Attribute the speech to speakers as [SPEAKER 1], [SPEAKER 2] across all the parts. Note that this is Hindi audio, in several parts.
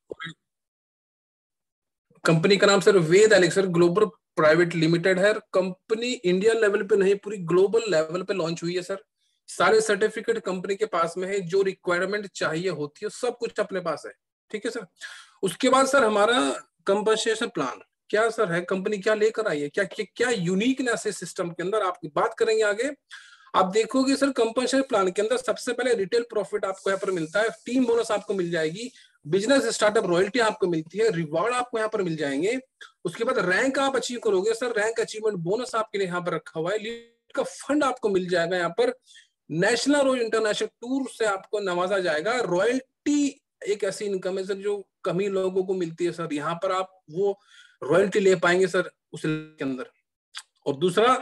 [SPEAKER 1] कंपनी का नाम sir Ved elixir global private limited है। कंपनी इंडिया लेवल पे नहीं, पूरी ग्लोबल लेवल पे लॉन्च हुई है सर। सारे सर्टिफिकेट कंपनी के पास में है, जो रिक्वायरमेंट चाहिए होती है सब कुछ अपने पास है। ठीक है सर। उसके बाद सर हमारा कंपनसेशन प्लान क्या सर है, कंपनी क्या लेकर आई है, क्या क्या, क्या यूनिकनेस है सिस्टम के अंदर, आपकी बात करेंगे आगे। आप देखोगे सर कंपनसेशन प्लान के अंदर सबसे पहले रिटेल प्रॉफिट आपको यहाँ पर मिलता है, टीम बोनस आपको मिल जाएगी, बिजनेस स्टार्टअप रॉयल्टी आपको मिलती है, रिवॉर्ड आपको यहाँ पर मिल जाएंगे। उसके बाद रैंक आप अचीव करोगे सर, रैंक अचीवमेंट बोनस आपके लिए यहाँ पर रखा हुआ है, लीड का फंड आपको मिल जाएगा यहाँ पर, नेशनल और इंटरनेशनल टूर से आपको नवाजा जाएगा। रॉयल्टी एक ऐसी इनकम है सर जो कम ही लोगों को मिलती है सर, यहाँ पर आप वो रॉयल्टी ले पाएंगे सर उस के अंदर। और दूसरा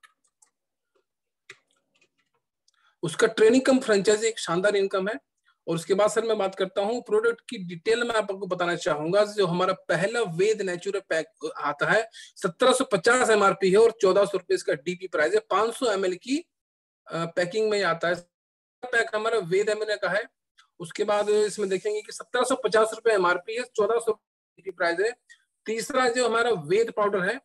[SPEAKER 1] उसका ट्रेनिंग कम फ्रेंचाइजी एक शानदार इनकम है। और उसके बाद सर मैं बात करता हूँ प्रोडक्ट की डिटेल में आपको बताना चाहूंगा। जो हमारा पहला वेद नेचुरल पैक आता है 1750 MRP है और 1400 रुपए इसका डीपी प्राइस है, 500 ml की पैकिंग में आता है। पैक हमारा वेद एमएनए का है। उसके बाद इसमें देखेंगे कि 1750 रुपए MRP है, 1400 डीपी प्राइस है। तीसरा जो हमारा वेद पाउडर है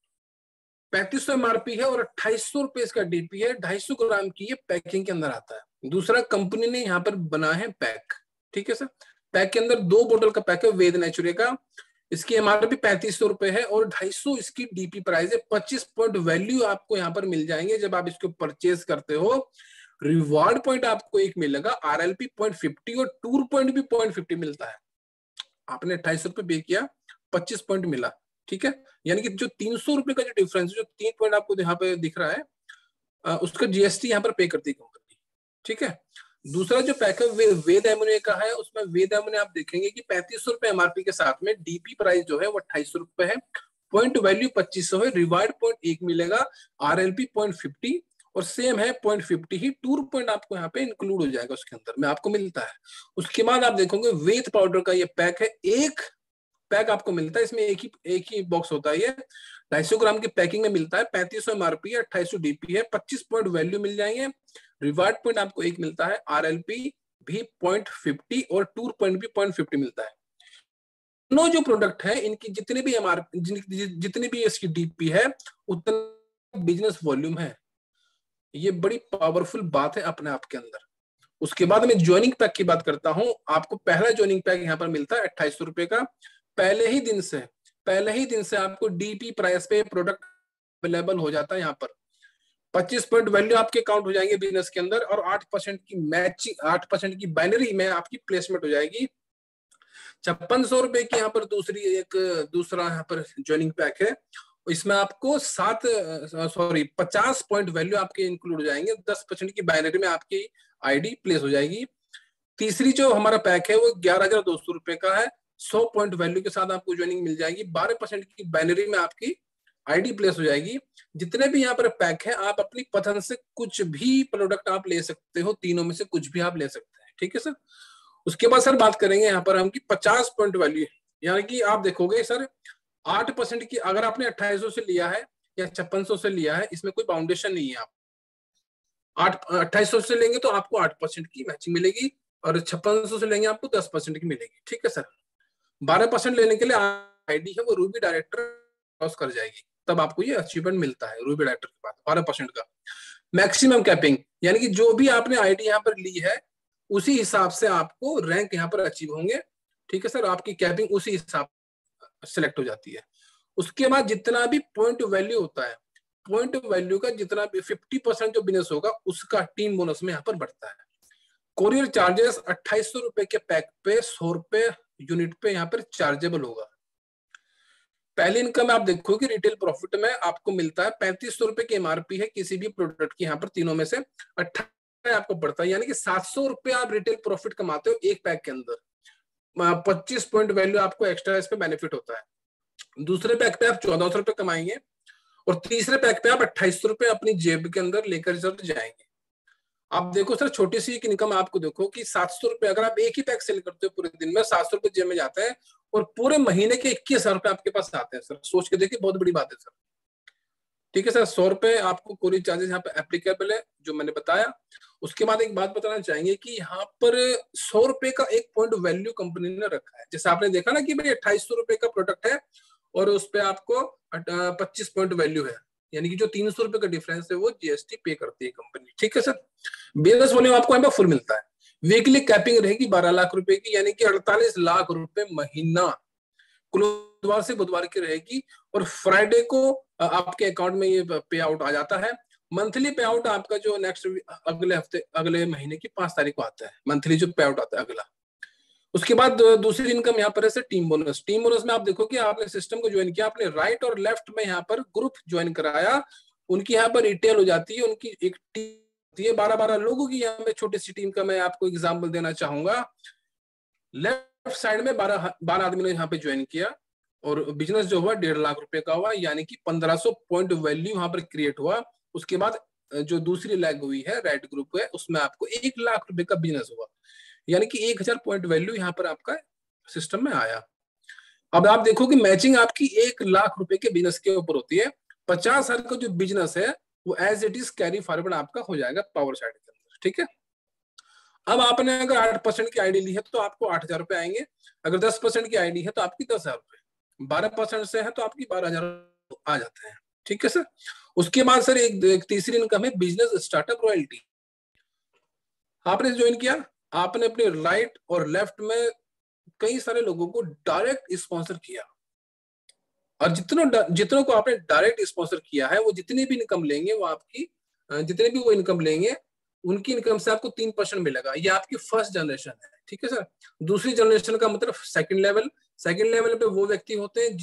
[SPEAKER 1] 3500 MRP है और 2800 रुपए इसका डीपी है, 250 ग्राम की ये पैकिंग के अंदर आता है। दूसरा कंपनी ने यहाँ पर बना है पैक। ठीक है सर। पैक के अंदर 2 बोतल का पैक है वेद नेचुरे का, इसकी MRP 3500 रुपए है और 250 इसकी डीपी प्राइस है। 25 पॉइंट वैल्यू आपको यहाँ पर मिल जाएंगे जब आप इसको परचेज करते हो। रिवार्ड पॉइंट आपको एक मिलेगा RLP 0.50 और टूर पॉइंट भी 0.50 मिलता है। आपने 2800 रुपए पे किया, 25 पॉइंट मिला। ठीक है, यानी कि जो 300 रुपए का जो डिफरेंस है, जो 3 पॉइंट आपको यहाँ पे दिख रहा है, उसका GST यहाँ पर पे करती है कंपनी। ठीक है। दूसरा जो पैक है वेद एमोनिया का है, उसमें वेद एमोनिया आप देखेंगे कि 3500 रुपए MRP के साथ में डीपी प्राइस जो है वो 2800 रुपए है, पॉइंट वैल्यू 2500 है, रिवार्ड पॉइंट 1 मिलेगा, RLP 0.50 और सेम है 0.50 ही, टूर पॉइंट आपको यहाँ पे इंक्लूड हो जाएगा उसके अंदर में आपको मिलता है। उसके बाद आप देखोगे वेद पाउडर का ये पैक है, एक पैक आपको मिलता है, इसमें एक ही बॉक्स होता है, ये 250 ग्राम की पैकिंग में मिलता है, 3500 MRP है, 2800 डीपी है, 25 पॉइंट वैल्यू मिल जाएंगे, रिवार्ड पॉइंट आपको एक मिलता है, RLP भी 0.50 और टूर पॉइंट भी 0.50 मिलता है। दोनों जो प्रोडक्ट है इनकी जितने भी MRP जितनी भी इसकी डीपी है उतना बिजनेस वॉल्यूम है। ये बड़ी पावरफुल बात है अपने आप के अंदर। उसके बाद मैं ज्वाइनिंग पैक की बात करता हूं। आपको पहला ज्वाइनिंग पैक यहाँ पर मिलता है 2800 रुपए का। पहले ही दिन से आपको डीपी प्राइस पे प्रोडक्ट अवेलेबल हो जाता है। यहाँ पर 25 पॉइंट वैल्यू आपके काउंट हो जाएंगे बिजनेस के अंदर और 8% की मैचिंग, 8% की बाइनरी में आपकी प्लेसमेंट हो जाएगी। 5600 रुपए की यहाँ पर दूसरा यहाँ पर ज्वाइनिंग पैक है। इसमें आपको 50 पॉइंट वैल्यू आपके इंक्लूड हो जाएंगे, 10% की बाइनरी में आपकी आईडी प्लेस हो जाएगी। तीसरी जो हमारा पैक है वो 11,200 रुपए का है, 100 पॉइंट वैल्यू के साथ आपको ज्वाइनिंग मिल जाएगी, 12% की बाइनरी में आपकी आईडी प्लेस हो जाएगी। जितने भी यहाँ पर पैक है आप अपनी पसंद से कुछ भी प्रोडक्ट आप ले सकते हो, तीनों में से कुछ भी आप ले सकते हैं। ठीक है सर। उसके बाद सर बात करेंगे यहाँ पर हम की 50 पॉइंट वैल्यू, यानी कि आप देखोगे सर 8% की, अगर आपने 2800 से लिया है या 5600 से लिया है, इसमें कोई बाउंडेशन नहीं है। आप 2800 से लेंगे तो आपको 8% की मैचिंग मिलेगी और 5600 से लेंगे आपको 10% की मिलेगी। ठीक है सर। 12% लेने के लिए आईडी है वो रूबी डायरेक्टर क्रॉस कर जाएगी, तब आपको ये अचीवमेंट मिलता है रूबी डायरेक्टर के बाद 12% का। मैक्सिमम कैपिंग, यानी कि जो भी आपने आईडी यहाँ पर ली है उसी हिसाब से आपको रैंक यहाँ पर अचीव होंगे। ठीक है सर। आपकी कैपिंग उसी हिसाब सेलेक्ट हो जाती है। उसके बाद जितना भी पॉइंट वैल्यू होता है, पॉइंट वैल्यू का जितना भी 50% जो बिजनेस होगा उसका टीम बोनस में यहाँ पर बढ़ता है। कोरियर चार्जेस 2800 रुपए के पैक पे 100 रुपए यूनिट पे यहाँ पर चार्जेबल होगा। पहली इनकम आप देखो कि रिटेल प्रॉफिट में आपको मिलता है 3500 रुपए की MRP है किसी भी प्रोडक्ट की, यहाँ पर तीनों में से 28 आपको पड़ता है, यानी कि 700 रुपए आप रिटेल प्रॉफिट कमाते हो एक पैक के अंदर। 25 पॉइंट वैल्यू आपको एक्स्ट्रा इस पे बेनिफिट होता है। दूसरे पैक पे आप 1400 रुपए कमाएंगे और तीसरे पैक पे आप 2800 रुपए अपनी जेब के अंदर लेकर जाएंगे। आप देखो सर छोटी सी एक इनकम आपको देखो कि 700 रुपए, अगर आप एक ही पैक सेल करते हो पूरे दिन में 700 रुपए जेब में जाते हैं और पूरे महीने के 21,000 रुपए आपके पास आते हैं सर। सोच के देखिए, बहुत बड़ी बात है सर। ठीक है सर। 100 रुपए आपको कोरियर चार्जेस यहाँ पे एप्लीकेबल है जो मैंने बताया। उसके बाद एक बात बताना चाहेंगे कि यहाँ पर 100 रुपए का एक पॉइंट वैल्यू कंपनी ने रखा है। जैसे आपने देखा ना कि भाई 2800 रुपए का प्रोडक्ट है और उस पर आपको 25 पॉइंट वैल्यू है, यानी कि जो 300 रुपए का डिफरेंस है वो जीएसटी पे करती है कंपनी। ठीक है सर। बिजनेस वॉल्यूम आपको यहाँ पर फुल मिलता है। वीकली कैपिंग रहेगी 12 लाख रुपए की, यानी कि 48 लाख रुपए महीना बुधवार से बुधवार की रहेगी। और फ्राइडे को आपके अकाउंट में ये पे आउट आ जाता है। मंथली पे आउट आपका जो नेक्स्ट अगले हफ्ते अगले महीने की 5 तारीख को आता है, मंथली जो पे आउट आता है अगला। उसके बाद दूसरी इनकम यहाँ पर है टीम बोनस। टीम बोनस में आप देखो कि आपने सिस्टम को ज्वाइन किया, आपने राइट और लेफ्ट में यहाँ पर ग्रुप ज्वाइन कराया, उनकी यहाँ पर रिटेल हो जाती है, उनकी एक टीम 12-12 लोगों की यहाँ पे छोटी सी टीम का मैं आपको एग्जाम्पल देना चाहूंगा। लेफ्ट साइड में 12 आदमी ने यहाँ पे ज्वाइन किया और बिजनेस जो हुआ 1.5 लाख रुपए का हुआ, यानी कि 1500 पॉइंट वैल्यू यहाँ पर क्रिएट हुआ। उसके बाद जो दूसरी लैग हुई है रेड ग्रुप है, उसमें आपको 1 लाख रुपए का बिजनेस हुआ, यानी कि 1000 पॉइंट वैल्यू यहाँ पर आपका सिस्टम में आया। अब आप देखो कि मैचिंग आपकी 1 लाख रुपए के बिजनेस के ऊपर होती है। 50,000 का जो बिजनेस है वो as it is carry forward आपका हो जाएगा पावर साइड के अंदर। ठीक है। अब आपने अगर 8% की आईडी ली है तो आपको 8,000 रुपए आएंगे, अगर 10% की आईडी है तो आपकी 10,000 रुपए, 12% से है तो आपकी 12,000 आ जाते हैं। ठीक है सर। उसके बाद सर एक तीसरी इनकम है बिजनेस स्टार्टअप रॉयल्टी। आपने ज्वाइन किया, आपने अपने राइट और लेफ्ट में कई सारे लोगों को डायरेक्ट स्पॉन्सर किया, और जितनों को आपने डायरेक्ट स्पॉन्सर किया है वो जितनी भी इनकम लेंगे वो आपकी जितने भी वो इनकम लेंगे उनकी इनकम से आपको 3% मिलेगा। ये आपकी फर्स्ट जनरेशन है। ठीक है सर। दूसरी जनरेशन का मतलब सेकंड लेवल। सेकंड लेवल पे वो व्यक्ति होते हैं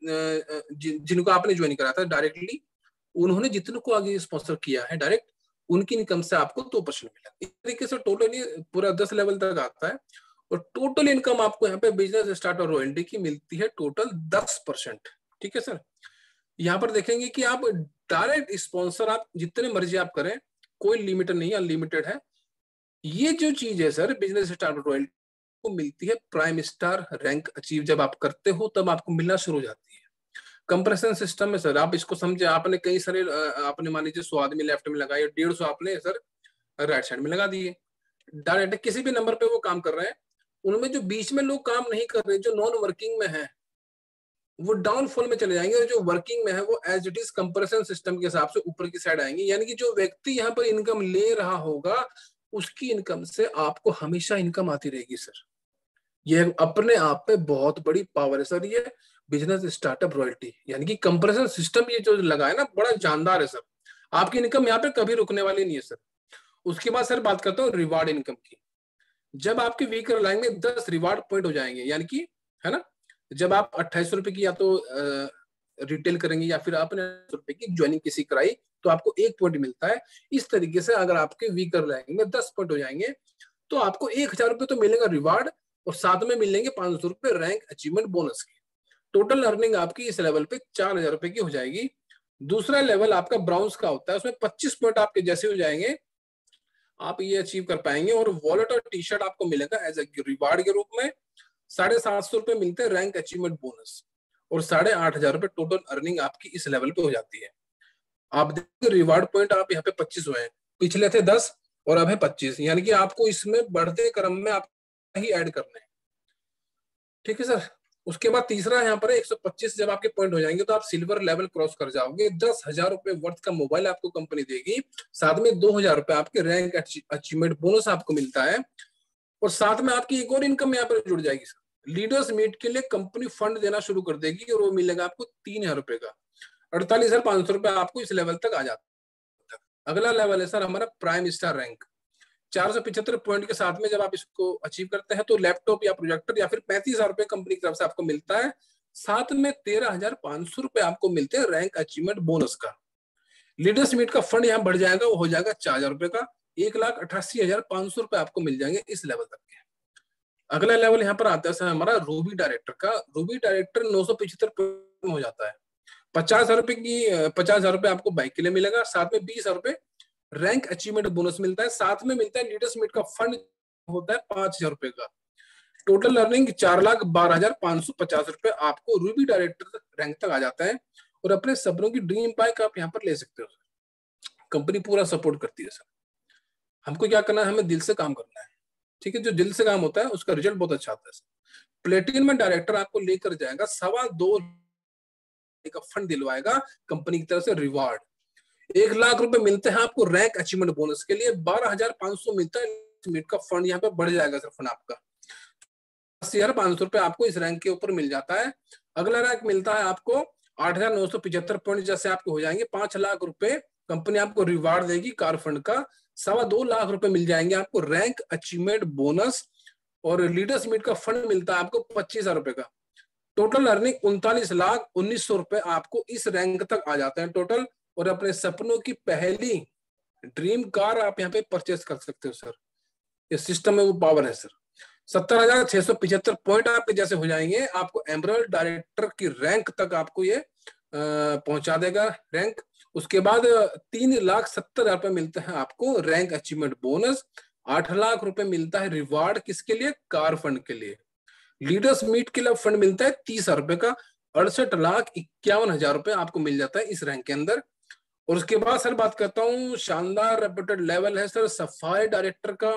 [SPEAKER 1] जिनको आपने ज्वाइन करा था डायरेक्टली, उन्होंने जितनों को आगे स्पॉन्सर किया है डायरेक्ट, उनकी इनकम से आपको 2% मिला। इस तरीके से टोटल पूरा 10 लेवल तक आता है और टोटल इनकम आपको यहाँ पे बिजनेस स्टार्ट और रॉयल्टी की मिलती है टोटल 10%। ठीक है सर। यहाँ पर देखेंगे कि आप डायरेक्ट स्पॉन्सर आप जितने मर्जी आप करें, कोई लिमिट नहीं, अनलिमिटेड है। ये जो चीज है सर बिजनेस स्टार रॉयल्टी को मिलती है प्राइम स्टार रैंक अचीव जब आप करते हो तब आपको मिलना शुरू हो जाती है। कंप्रेशन सिस्टम में सर आप इसको समझे, आपने कई सारे आपने मान लीजिए 100 आदमी लेफ्ट में लगाए, 150 आपने सर राइट साइड में लगा दिए। डायरेक्ट किसी भी नंबर पे वो काम कर रहे हैं, उनमें जो बीच में लोग काम नहीं कर रहे, जो नॉन वर्किंग में है, वो डाउनफॉल में चले जाएंगे, और जो वर्किंग में है वो as it is compression system के हिसाब से ऊपर की साइड आएंगे। यानी कि जो व्यक्ति यहाँ पर इनकम ले रहा होगा उसकी इनकम से आपको हमेशा इनकम आती रहेगी सर। ये अपने आप पे बहुत बड़ी पावर है सर, ये बिजनेस स्टार्टअप रॉयल्टी यानी कि कंप्रेशन सिस्टम ये जो लगा है ना, बड़ा जानदार है सर। आपकी इनकम यहाँ पे कभी रुकने वाली नहीं है सर। उसके बाद सर बात करता हूँ रिवार्ड इनकम की। जब आपके वीकर लाइन में 10 रिवार्ड पॉइंट हो जाएंगे, यानी कि है ना, जब आप 2800 रुपए की या तो रिटेल करेंगे या फिर आपने रुपए की ज्वाइनिंग किसी कराई तो आपको 1 पॉइंट मिलता है। इस तरीके से अगर आपके वीकर लाइन में 10 पॉइंट हो जाएंगे तो आपको 1000 रुपए तो मिलेगा रिवार्ड, और साथ में मिलेंगे 500 रुपए रैंक अचीवमेंट बोनस की। टोटल अर्निंग आपकी इस लेवल पे 4000 रुपए की हो जाएगी। दूसरा लेवल आपका ब्राउन्स का होता है, उसमें 25 पॉइंट आपके जैसे हो जाएंगे आप ये अचीव कर पाएंगे, और वॉलेट और टी शर्ट आपको मिलेगा एज ए रिवार्ड के रूप में। 750 रुपए मिलते हैं रैंक अचीवमेंट बोनस, और 8500 रुपए टोटल अर्निंग आपकी इस लेवल पे हो जाती है। आप देखिए रिवार्ड पॉइंट आप यहाँ पे 25 हुए हैं, पिछले थे 10 और अब है 25, यानी कि आपको इसमें बढ़ते क्रम में आप ही ऐड करने हैं। ठीक है सर। उसके बाद तीसरा यहाँ पर 125 जब आपके पॉइंट हो जाएंगे तो आप सिल्वर लेवल क्रॉस कर जाओगे। 10,000 रुपए वर्थ का मोबाइल आपको कंपनी देगी, साथ में 2,000 रुपए आपके रैंक अचीवमेंट बोनस आपको मिलता है, और साथ में आपकी एक और इनकम यहाँ पर जुड़ जाएगी सर। लीडर्स मीट के लिए कंपनी फंड देना शुरू कर देगी और वो मिलेगा आपको 3,000 रुपए का। 48,500 रुपए आपको इस लेवल तक आ जाता है। अगला लेवल है सर हमारा प्राइम स्टार रैंक। 475 पॉइंट के साथ में जब आप इसको अचीव करते हैं तो लैपटॉप या प्रोजेक्टर या फिर 35,000 रुपए कंपनी की तरफ से आपको मिलता है, साथ में 13,500 रुपए आपको मिलते हैं रैंक अचीवमेंट बोनस का। लीडर्स मीट का फंड यहाँ बढ़ जाएगा, वो हो जाएगा 4,000 रुपए का। 1,88,500 रुपए आपको मिल जाएंगे इस लेवल तक के। अगला लेवल यहाँ पर आता है सर हमारा रूबी डायरेक्टर का। रूबी डायरेक्टर 975 में हो जाता है। 50,000 रुपए आपको बाइक के लिए मिलेगा, साथ में 20,000 रुपए रैंक अचीवमेंट बोनस मिलता है, साथ में मिलता है लीडर्स मीट का फंड होता है 5,000 रुपए का। टोटल अर्निंग 4,12,550 रुपए आपको रूबी डायरेक्टर रैंक तक आ जाता है, और अपने सपनों की ड्रीम बाइक आप यहाँ पर ले सकते हो। कंपनी पूरा सपोर्ट करती है सर। हमको क्या करना है, हमें दिल से काम करना है, ठीक है। जो दिल से काम होता है उसका रिजल्ट बहुत अच्छा आता है। प्लेटिनम में डायरेक्टर आपको लेकर जाएगा 2.25 का फंड दिलवाएगा कंपनी की तरफ से रिवार्ड। 1 लाख रुपए मिलते हैं आपको रैंक अचीवमेंट बोनस के लिए, 12,500 मिलता है मिनट का फंड, यहाँ पे बढ़ जाएगा सर फंड आपका। 80,500 रुपए आपको इस रैंक के ऊपर मिल जाता है। अगला रैंक मिलता है आपको 8,975 पॉइंट, जैसे आपको हो जाएंगे 5 लाख रुपए कंपनी आपको रिवार्ड देगी कार फंड का। 2.25 लाख रुपए मिल जाएंगे आपको रैंक अचीवमेंट बोनस, और लीडर्स मीट का फंड मिलता है आपको 25,000 रुपए का। टोटल अर्निंग 39,19,00,000 रुपए आपको इस रैंक तक आ जाते हैं टोटल, और अपने सपनों की पहली ड्रीम कार आप यहाँ पे परचेस कर सकते हो सर। ये सिस्टम में वो पावर है सर। 70,675 पॉइंट आपके जैसे हो जाएंगे, आपको एमरल्ड डायरेक्टर की रैंक तक आपको ये पहुंचा देगा रैंक। उसके बाद 3,70,000 रुपए मिलते हैं आपको रैंक अचीवमेंट बोनस। 8 लाख रुपए मिलता है रिवार्ड, किसके लिए, कार फंड के लिए। लीडर्स मीट के लिए फंड मिलता है 30,000 रुपए का। 68,51,000 रुपए आपको मिल जाता है इस रैंक के अंदर। और उसके बाद सर बात करता हूँ, शानदार रेपुटेड लेवल है सर सफाई डायरेक्टर का।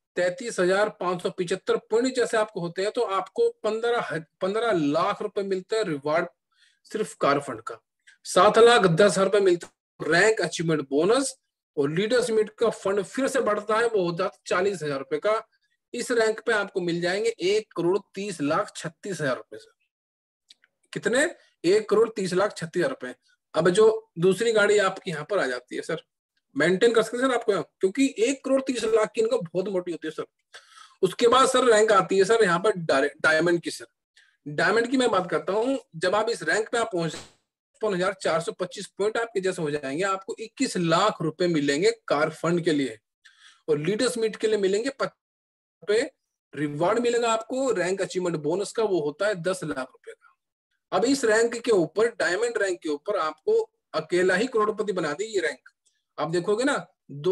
[SPEAKER 1] 33,575 पॉइंट जैसे आपको होते हैं, तो आपको 15 लाख रुपए मिलता है रिवार्ड सिर्फ कार फंड का। 7,10,000 रुपए मिलता है रैंक अचीवमेंट बोनस, और लीडर्स मीट का फंड फिर से बढ़ता है, वो हो जाता है 40,000 रुपए का। इस रैंक पे आपको मिल जाएंगे 1,30,36,000 रुपए सर। कितने, 1,30,36,000 रुपए। अब जो दूसरी गाड़ी आपकी यहाँ पर आ जाती है सर, मेंटेन कर सकते हैं सर आपको यहाँ, क्योंकि 1,30,00,000 की इनका बहुत मोटी होती है सर। उसके बाद सर रैंक आती है सर यहाँ पर डायमंड की सर। डायमंड की मैं बात करता हूँ, जब आप इस रैंक पे आप पहुंच 55,425 पॉइंट आपके जैसे हो जाएंगे, आपको 21 लाख रुपए मिलेंगे कार फंड के लिए, और लीडर्स मीट के लिए मिलेंगे 50 रुपए। रिवार्ड मिलेगा आपको रैंक अचीवमेंट बोनस का, वो होता है 10 लाख रुपए का। अब इस रैंक के ऊपर, डायमंड रैंक के ऊपर, आपको अकेला ही करोड़पति बना दी ये रैंक। आप देखोगे ना,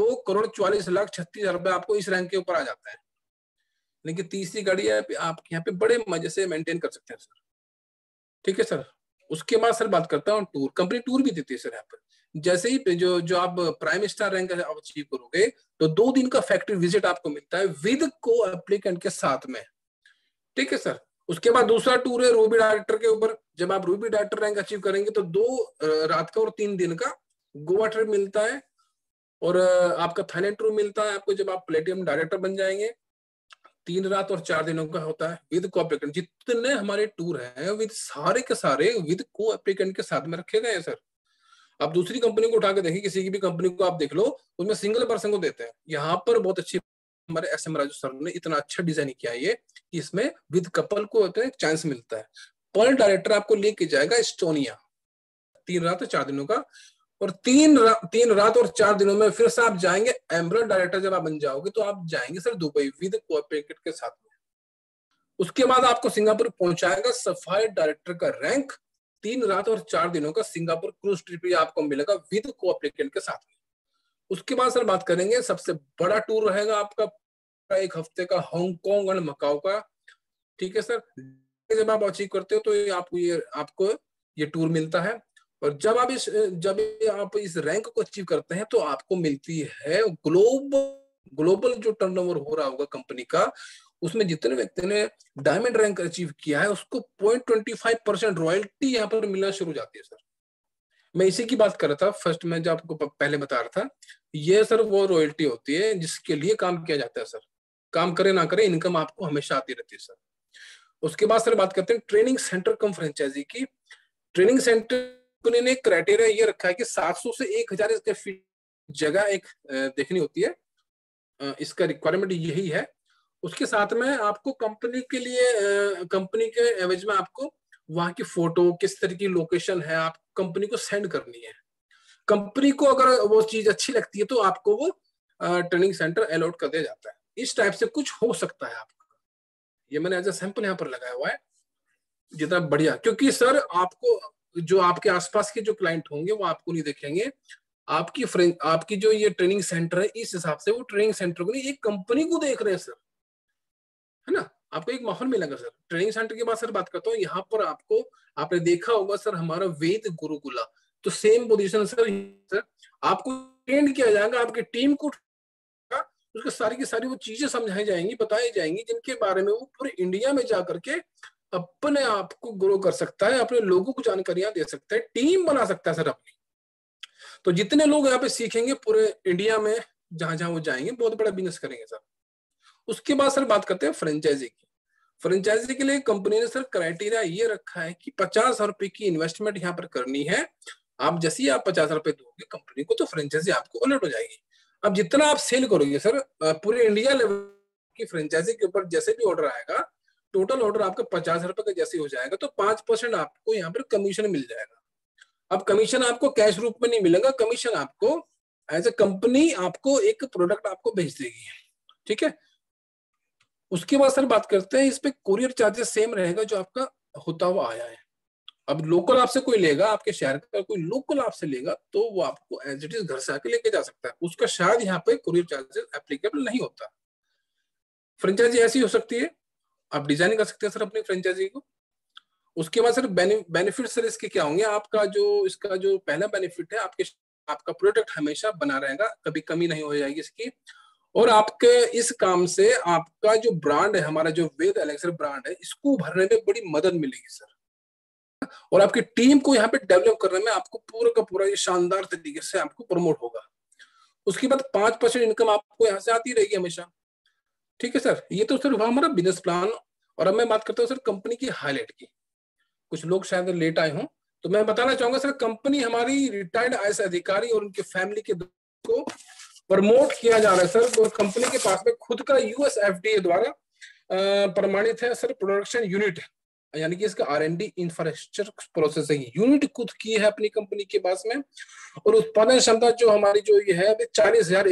[SPEAKER 1] 2,44,36,000 रुपए आपको इस रैंक के ऊपर आ जाता है। लेकिन तीसरी गाड़ी आप यहाँ पे बड़े मजे से मेंटेन कर सकते हैं सर, ठीक है सर। उसके बाद सर बात करता हूँ टूर, कंपनी टूर भी देती है सर यहाँ पर। जैसे ही जो आप प्राइम स्टार रैंक अचीव करोगे, तो 2 दिन का फैक्ट्री विजिट आपको मिलता है विद को एप्लीकेंट के साथ में, ठीक है सर। उसके बाद दूसरा टूर है रूबी डायरेक्टर के ऊपर। जब आप रूबी डायरेक्टर रैंक अचीव करेंगे, तो 2 रात का और 3 दिन का गोवा ट्रिप मिलता है, और आपका थाईलैंड टूर मिलता है आपको जब आप प्लेटिनम डायरेक्टर बन जाएंगे। 3 रात और 4 दिनों का होता है विद को एप्लीकेंट। जितने हमारे टूर हैं विद सारे के सारे विद को एप्लीकेंट के साथ में रखे गए हैं सर। आप दूसरी कंपनी को उठा के देखिए, किसी की भी कंपनी को आप देख लो, उसमें सिंगल पर्सन को देते हैं। यहाँ पर बहुत अच्छी, हमारे एसएम राजू सर ने इतना अच्छा डिजाइन किया है ये, कि इसमें विद कपल को चांस मिलता है। पर डायरेक्टर आपको लेके जाएगा एस्टोनिया 3 रात और 4 दिनों का, और 3 रात और 4 दिनों में फिर से आप जाएंगे एमरल्ड डायरेक्टर। जब आप बन जाओगे तो आप जाएंगे सर दुबई विद कोऑपरेट के साथ में। उसके बाद आपको सिंगापुर पहुंचाएगा सफाई डायरेक्टर का रैंक। 3 रात और 4 दिनों का सिंगापुर क्रूज ट्रिप आपको मिलेगा विद कोऑपरेट के साथ में। उसके बाद सर बात करेंगे, सबसे बड़ा टूर रहेगा आपका 1 हफ्ते का, हांगकांग और मकाओ का, ठीक है सर। जब आप अचीव करते हो तो आपको ये टूर मिलता है। और जब आप इस रैंक को अचीव करते हैं, तो आपको मिलती है ग्लोबल जो टर्नओवर हो रहा होगा कंपनी का, उसमें जितने व्यक्ति ने डायमंड रैंक अचीव किया है, उसको 0.25% रॉयल्टी यहाँ पर मिलना शुरू हो जाती है सर। मैं इसी की बात कर रहा था फर्स्ट में, जो आपको पहले बता रहा था। ये सर वो रॉयल्टी होती है जिसके लिए काम किया जाता है सर। काम करे ना करे, इनकम आपको हमेशा आती रहती है सर। उसके बाद सर बात करते हैं ट्रेनिंग सेंटर कम फ्रेंचाइजी की। ट्रेनिंग सेंटर ने क्राइटेरिया ये रखा है कि 700 से 1,000 स्क्वायर फीट जगह एक देखनी होती है। इसका रिक्वायरमेंट यही है। उसके साथ में आपको कंपनी के लिए, कंपनी के एवज में आपको वहां की फोटो, किस तरह की लोकेशन है, आप कंपनी को सेंड करनी है। कंपनी को अगर वो चीज अच्छी लगती है, तो आपको वो ट्रेनिंग सेंटर अलॉट कर दिया जाता है। इस टाइप से कुछ हो सकता है आपका। ये मैंने एज ए सैंपल यहाँ पर लगाया हुआ है, जितना बढ़िया। क्योंकि सर आपको, जो आपके आसपास के जो क्लाइंट होंगे, वो आपको नहीं देखेंगे। आपकी जो ये ट्रेनिंग सेंटर है, इस हिसाब से वो ट्रेनिंग सेंटर को नहीं, एक कंपनी को देख रहे हैं सर, है ना। आपको एक माहौल मिलेगा सर। ट्रेनिंग सेंटर की बात सर बात करता हूँ, यहाँ पर आपने देखा होगा सर हमारा वेद गुरुकुला, तो सेम पोजीशन सर। आपको ट्रेन किया जाएगा, आपकी टीम को उसको सारी की सारी वो चीजें समझाई जाएंगी, बताई जाएंगी, जिनके बारे में वो पूरे इंडिया में जा करके अपने आप को ग्रो कर सकता है, अपने लोगों को जानकारियां दे सकता है, टीम बना सकता है सर अपनी। तो जितने लोग यहाँ पे सीखेंगे पूरे इंडिया में, जहां जहां वो जाएंगे, बहुत बड़ा बिजनेस करेंगे सर। उसके बाद सर बात करते हैं फ्रेंचाइजी की। फ्रेंचाइजी के लिए कंपनी ने सर क्राइटेरिया ये रखा है कि 50,000 रुपए की इन्वेस्टमेंट यहाँ पर करनी है। आप जैसे ही आप 50,000 रुपए दोगे कंपनी को, तो फ्रेंचाइजी आपको अलर्ट हो जाएगी। अब जितना आप सेल करोगे सर, पूरे इंडिया लेवल की फ्रेंचाइजी के ऊपर जैसे भी ऑर्डर आएगा, टोटल ऑर्डर आपका 50,000 रुपए का जैसे हो जाएगा, तो 5% आपको यहाँ पर कमीशन मिल जाएगा। अब कमीशन आपको कैश रूप में नहीं मिलेगा, कमीशन आपको एज ए कंपनी आपको एक प्रोडक्ट आपको भेज देगी, ठीक है। उसके बाद सर बात करते हैं, इस पे कुरियर चार्जेस सेम रहेगा जो आपका होता हुआ आया है। अब लोकल आपसे कोई लेगा, आपके शहर का कोई लोकल आपसे लेगा, तो वो आपको एज इट इज घर से आके लेके जा सकता है, उसका शायद यहाँ पे कुरियर चार्जेस एप्लीकेबल नहीं होता। फ्रेंचाइजी ऐसी हो सकती है, आप डिजाइन कर सकते हैं सर अपनी फ्रेंचाइजी को। उसके बाद सर बेनिफिट सर इसके क्या होंगे, आपका जो इसका जो पहला बेनिफिट है, आपका प्रोडक्ट हमेशा बना रहेगा, कभी कमी नहीं हो जाएगी इसकी। और आपके इस काम से आपका जो ब्रांड है, हमारा जो वेद एलेक्सर ब्रांड है, इसको भरने में बड़ी मदद मिलेगी सर। और आपकी टीम को यहाँ पे डेवलप करने में आपको पूरा का पूरा ये शानदार तरीके से आपको प्रमोट होगा। उसके बाद 5% इनकम आपको यहाँ से आती रहेगी हमेशा, ठीक है सर। ये तो सर हमारा बिजनेस प्लान। और अब मैं बात करता हूँ सर कंपनी की हाईलाइट की। कुछ लोग शायद लेट आए हों, तो मैं बताना चाहूंगा सर, कंपनी हमारी रिटायर्ड आईएएस अधिकारी और उनके फैमिली के को प्रमोट किया जा रहा है सर। और कंपनी के पास में खुद का यूएस एफडीए द्वारा प्रमाणित है सर प्रोडक्शन यूनिट, यानी कि इसका R&D इंफ्रास्ट्रक्चर प्रोसेसिंग यूनिट खुद की है अपनी कंपनी के पास में। और उत्पादन क्षमता जो हमारी जो ये है 40,000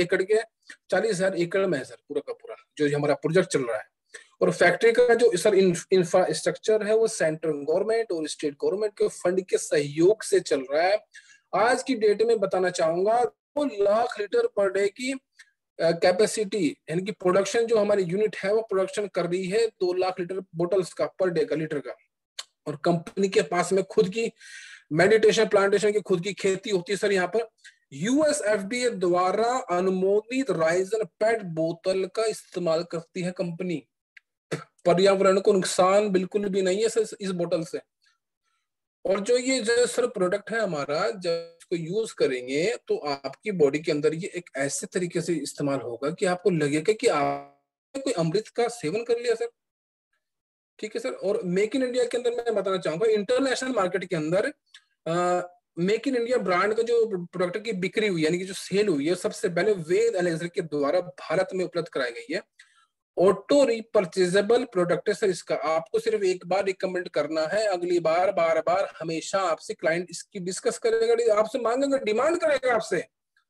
[SPEAKER 1] एकड़ में है सर, पूरा का पूरा जो हमारा प्रोजेक्ट चल रहा है। और फैक्ट्री का जो सर इंफ्रास्ट्रक्चर है वो सेंट्रल गवर्नमेंट और स्टेट गवर्नमेंट के फंड के सहयोग से चल रहा है। आज की डेट में बताना चाहूंगा 2 लाख लीटर पर डे की कैपेसिटी, यानी कि प्रोडक्शन जो हमारी यूनिट है वो प्रोडक्शन कर रही है 2 लाख लीटर बोटल्स का पर डे का, लीटर का। और कंपनी के पास में खुद की मेडिटेशन प्लांटेशन की खुद की खेती होती है सर। यहाँ पर यूएस एफडीए द्वारा अनुमोदित राइजन पेट बोतल का इस्तेमाल करती है कंपनी। पर्यावरण को नुकसान बिल्कुल भी नहीं है सर इस बोतल से। और जो ये जो सर प्रोडक्ट है हमारा, जब इसको यूज करेंगे तो आपकी बॉडी के अंदर ये एक ऐसे तरीके से इस्तेमाल होगा कि आपको लगेगा कि आपने कोई अमृत का सेवन कर लिया सर, ठीक है सर। और मेक इन इंडिया के अंदर मैं बताना चाहूंगा, इंटरनेशनल मार्केट के अंदर मेक इन इंडिया ब्रांड का जो प्रोडक्ट की बिक्री हुई, यानी कि जो सेल हुई है, सबसे पहले वेद एलेक्सर के द्वारा भारत में उपलब्ध कराई गई है। ऑटो रिपर्चेजेबल प्रोडक्ट है सर इसका। आपको सिर्फ एक बार रिकमेंड करना है, अगली बार बार बार हमेशा आपसे क्लाइंट इसकी डिस्कस करेगा, आपसे मांगेगा, डिमांड करेगा आपसे।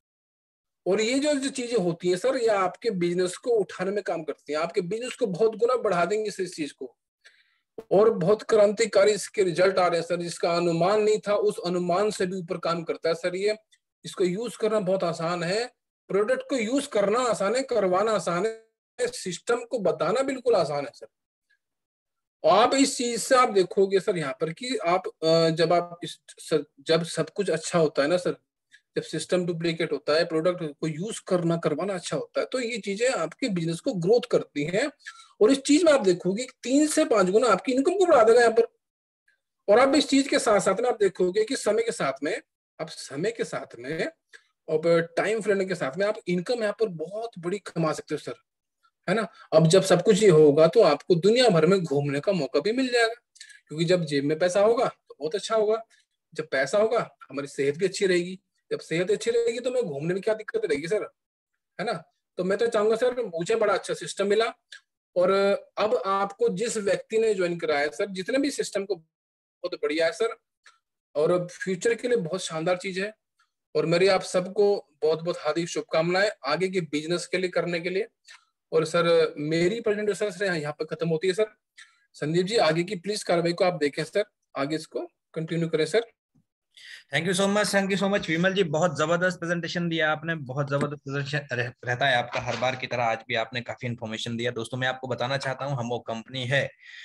[SPEAKER 1] और ये जो जो चीजें होती है सर, ये आपके बिजनेस को उठाने में काम करती है, आपके बिजनेस को बहुत गुना बढ़ा देंगे इस चीज को। और बहुत क्रांतिकारी इसके रिजल्ट आ रहे हैं सर, जिसका अनुमान नहीं था उस अनुमान से भी ऊपर काम करता है सर ये। इसको यूज करना बहुत आसान है, प्रोडक्ट को यूज करना आसान है, करवाना आसान है, सिस्टम को बताना बिल्कुल आसान है सर। आप इस चीज से आप देखोगे सर यहाँ पर कि आप जब सब कुछ अच्छा होता है ना सर, जब सिस्टम डुप्लीकेट होता है, प्रोडक्ट को यूज करना करवाना अच्छा होता है, तो ये चीजें आपके बिजनेस को ग्रोथ करती हैं। और इस चीज में आप देखोगे 3 से 5 गुना आपकी इनकम को बढ़ा देगा यहाँ पर। और आप इस चीज के साथ साथ में आप देखोगे कि समय के साथ में और टाइम फ्रेम के साथ में आप इनकम यहाँ पर बहुत बड़ी कमा सकते हो सर, है ना। अब जब सब कुछ ये होगा तो आपको दुनिया भर में घूमने का मौका भी मिल जाएगा, क्योंकि जब जेब में पैसा होगा तो बहुत अच्छा होगा। जब पैसा होगा हमारी सेहत भी अच्छी रहेगी, जब सेहत अच्छी रहेगी तो मैं घूमने में क्या दिक्कत रहेगी सर, है ना। तो मैं तो चाहूंगा सर, मुझे बड़ा अच्छा सिस्टम मिला। और अब आपको जिस व्यक्ति ने ज्वाइन कराया सर, जितने भी सिस्टम को बहुत बढ़िया है सर, और फ्यूचर के लिए बहुत शानदार चीज है। और मेरी आप सबको बहुत बहुत हार्दिक शुभकामनाएं आगे के बिजनेस के लिए करने के लिए। और सर मेरी प्रेजेंटेशन सर यहाँ पर खत्म होती है सर। संदीप जी आगे की प्लीज कार्रवाई को आप देखें सर, आगे इसको कंटिन्यू करें sir.
[SPEAKER 2] Thank you so much, thank you so much Vimal ji, बहुत जबरदस्त प्रेजेंटेशन दिया आपने, बहुत जबरदस्त प्रेजेंटेशन रहता है आपका हर बार की तरह, आज भी आपने काफी इन्फॉर्मेशन दिया। दोस्तों मैं आपको बताना चाहता हूँ, हम वो कंपनी है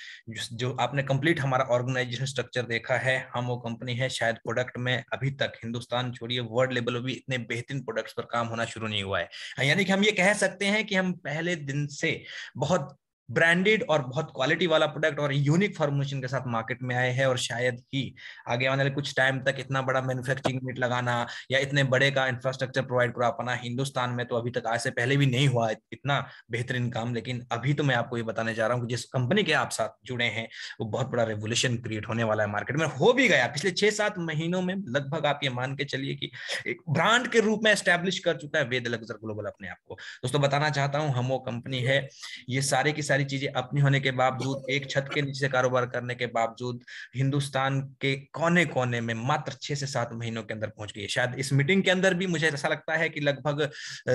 [SPEAKER 2] जो आपने कंप्लीट हमारा ऑर्गेनाइजेशन स्ट्रक्चर देखा है, हम वो कंपनी है शायद प्रोडक्ट में अभी तक हिंदुस्तान छोड़िए वर्ल्ड लेवल में भी इतने बेहतरीन प्रोडक्ट्स पर काम होना शुरू नहीं हुआ है। यानी कि हम ये कह सकते हैं कि हम पहले दिन से बहुत ब्रांडेड और बहुत क्वालिटी वाला प्रोडक्ट और यूनिक फॉर्मुलेशन के साथ मार्केट में आए हैं, और शायद ही आगे आने वाले कुछ टाइम तक इतना बड़ा मैन्युफैक्चरिंग यूनिट लगाना या इतने बड़े का इंफ्रास्ट्रक्चर प्रोवाइड करा पाना हिंदुस्तान में तो अभी तक आज से पहले भी नहीं हुआ इतना बेहतरीन काम। लेकिन अभी तो मैं आपको ये बताने जा रहा हूँ कि जिस कंपनी के आप साथ जुड़े हैं वो बहुत बड़ा रेवोल्यूशन क्रिएट होने वाला है मार्केट में, हो भी गया पिछले 6-7 महीनों में। लगभग आप ये मान के चलिए कि एक ब्रांड के रूप में एस्टेब्लिश कर चुका है वेद लग्जर ग्लोबल अपने आप को। दोस्तों बताना चाहता हूँ, हम वो कंपनी है, ये सारे की सारी चीजें अपनी होने के बावजूद, एक छत के नीचे से कारोबार करने के बावजूद, हिंदुस्तान के कोने कोने में मात्र 6 से 7 महीनों के अंदर पहुंच गई है। शायद इस मीटिंग के अंदर भी मुझे ऐसा लगता है कि लगभग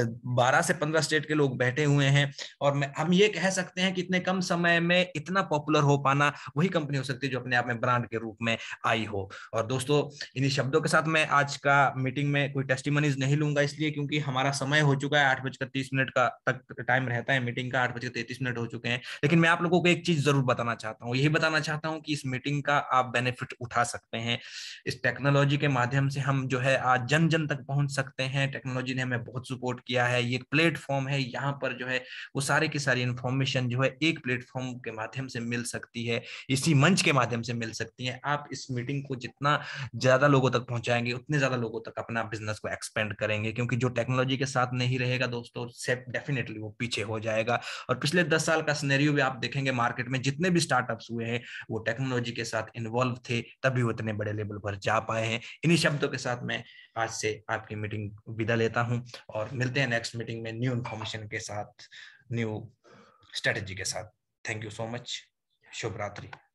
[SPEAKER 2] 12 से 15 स्टेट के लोग बैठे हुए हैं, और हम ये कह सकते हैं कि इतने कम समय में इतना पॉपुलर हो पाना वही कंपनी हो सकती है जो अपने आप में ब्रांड के रूप में आई हो। और दोस्तों इन्हीं शब्दों के साथ मैं आज का मीटिंग में कोई टेस्टिमनीज नहीं लूंगा, इसलिए क्योंकि हमारा समय हो चुका है, 8:30 का तक टाइम रहता है मीटिंग का, 8:33 हो चुके हैं। लेकिन मैं आप लोगों को एक चीज जरूर बताना चाहता हूँ, यही बताना चाहता हूँ कि इस मीटिंग का आप बेनिफिट उठा सकते हैं। इस टेक्नोलॉजी के माध्यम से हम जो है आज जन जन तक पहुंच सकते हैं। टेक्नोलॉजी ने हमें बहुत सपोर्ट किया है, ये प्लेटफॉर्म है, यहाँ पर जो है वो सारे की सारी इंफॉर्मेशन जो है एक प्लेटफॉर्म के माध्यम से मिल सकती है, इसी मंच के माध्यम से मिल सकती है। आप इस मीटिंग को जितना ज्यादा लोगों तक पहुंचाएंगे उतने ज्यादा लोगों तक अपना बिजनेस को एक्सपेंड करेंगे, क्योंकि जो टेक्नोलॉजी के साथ नहीं रहेगा दोस्तों सेट डेफिनेटली वो पीछे हो जाएगा। और पिछले 10 साल का सिनेरियो भी आप देखेंगे, मार्केट में जितने भी स्टार्टअप्स हुए हैं वो टेक्नोलॉजी के साथ इन्वॉल्व थे, तभी वो इतने बड़े लेवल पर जा पाए हैं। इन्हीं शब्दों के साथ मैं आज से आपकी मीटिंग विदा लेता हूं, और मिलते हैं नेक्स्ट मीटिंग में न्यू इन्फॉर्मेशन के साथ, न्यू स्ट्रेटेजी के साथ। थैंक यू सो मच, शुभ रात्रि।